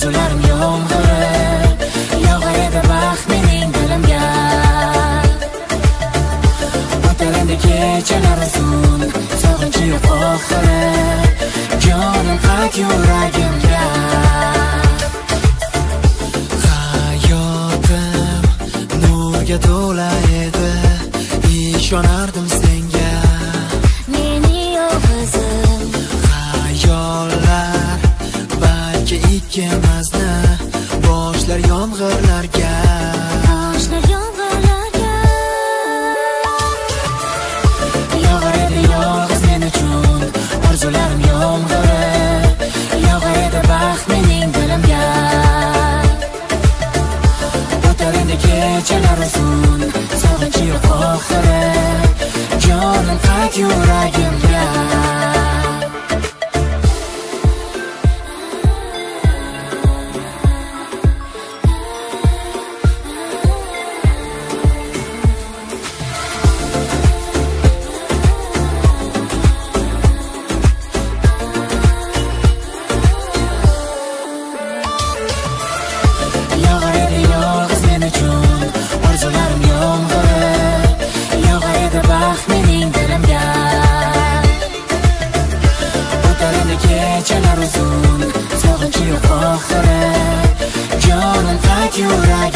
orzularim yomg'iri, yog'ar edi baxt mening dilimga. O'tar endi kechalar uzun, sog'inchi yo'q oxiri, jonim qayt yuragimga. Hayotim nurga to'la edi, ishonardim senga. Mening yolg'izim Xayollar balki ikkimizni boshlar yomg'irlarga. Yog'ar edi yolg'iz men uchun orzularim yomg'iri, yog'ar edi baxt mening dilimga. O'tar endi kechalar uzun, sog'inchi yo'q oxiri, jonim qayt yuragimga. Yog'ar edi yolg'iz men uchun orzularim yomg'iri, yog'ar edi baxt mening dilimga. O'tar endi kechalar uzun, sog'inchi yo'q oxiri, jonim qayt yuragimga.